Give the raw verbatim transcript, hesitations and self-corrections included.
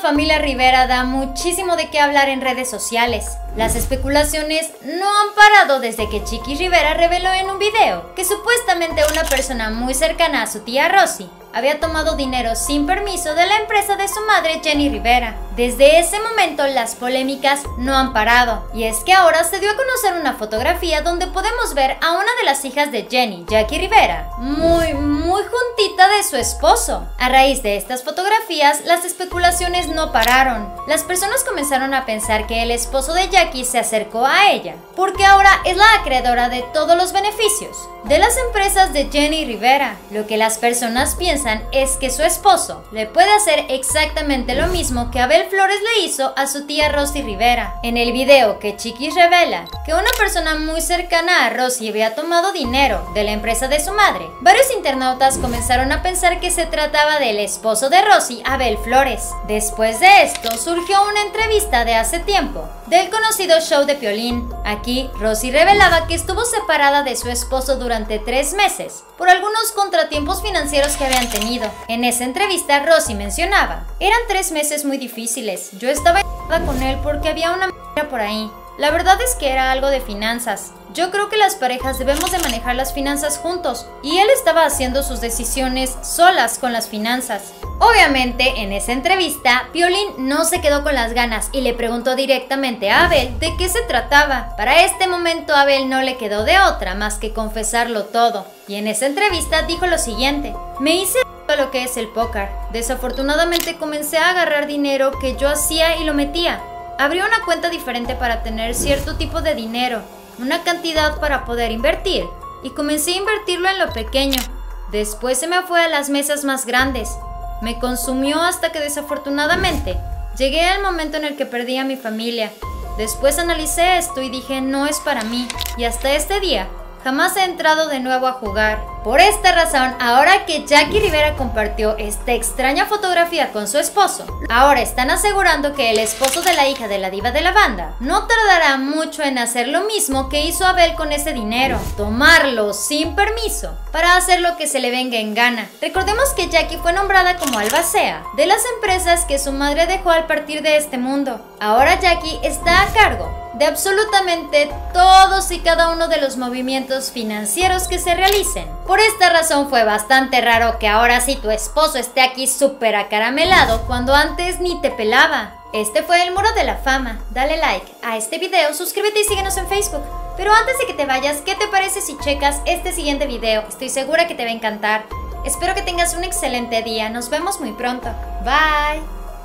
familia Rivera da muchísimo de qué hablar en redes sociales. Las especulaciones no han parado desde que Chiqui Rivera reveló en un video que supuestamente una persona muy cercana a su tía Rosy había tomado dinero sin permiso de la empresa de su madre Jenny Rivera. Desde ese momento las polémicas no han parado, y es que ahora se dio a conocer una fotografía donde podemos ver a una de las hijas de Jenny, Jackie Rivera, muy muy juntita de su esposo. A raíz de estas fotografías, las especulaciones no pararon. Las personas comenzaron a pensar que el esposo de Jackie se acercó a ella, porque ahora es la acreedora de todos los beneficios de las empresas de Jenny Rivera. Lo que las personas piensan es que su esposo le puede hacer exactamente lo mismo que Abel Flores le hizo a su tía Rosy Rivera. En el video que Chiqui revela que una persona muy cercana a Rosy había tomado dinero de la empresa de su madre, varios internautas comenzaron a pensar que se trataba del esposo de Rosy, Abel Flores. Después de esto surgió una entrevista de hace tiempo del conocido show de Piolín. Aquí Rosy revelaba que estuvo separada de su esposo durante tres meses por algunos contratiempos financieros que habían tenido. En esa entrevista Rosy mencionaba: eran tres meses muy difíciles, yo estaba enojada con él porque había una m*** por ahí. La verdad es que era algo de finanzas. Yo creo que las parejas debemos de manejar las finanzas juntos, y él estaba haciendo sus decisiones solas con las finanzas. Obviamente, en esa entrevista, Piolín no se quedó con las ganas y le preguntó directamente a Abel de qué se trataba. Para este momento, a Abel no le quedó de otra más que confesarlo todo, y en esa entrevista dijo lo siguiente: me hice a lo que es el póker. Desafortunadamente comencé a agarrar dinero que yo hacía y lo metía. Abrí una cuenta diferente para tener cierto tipo de dinero, una cantidad para poder invertir, y comencé a invertirlo en lo pequeño. Después se me fue a las mesas más grandes. Me consumió hasta que desafortunadamente llegué al momento en el que perdí a mi familia. Después analicé esto y dije, no es para mí, y hasta este día jamás he entrado de nuevo a jugar. Por esta razón, ahora que Jackie Rivera compartió esta extraña fotografía con su esposo, ahora están asegurando que el esposo de la hija de la diva de la banda no tardará mucho en hacer lo mismo que hizo Abel con ese dinero, tomarlo sin permiso para hacer lo que se le venga en gana. Recordemos que Jackie fue nombrada como albacea de las empresas que su madre dejó al partir de este mundo. Ahora Jackie está a cargo de absolutamente todos y cada uno de los movimientos financieros que se realicen. Por esta razón fue bastante raro que ahora sí tu esposo esté aquí súper acaramelado cuando antes ni te pelaba. Este fue el Muro de la Fama. Dale like a este video, suscríbete y síguenos en Facebook. Pero antes de que te vayas, ¿qué te parece si checas este siguiente video? Estoy segura que te va a encantar. Espero que tengas un excelente día. Nos vemos muy pronto. Bye.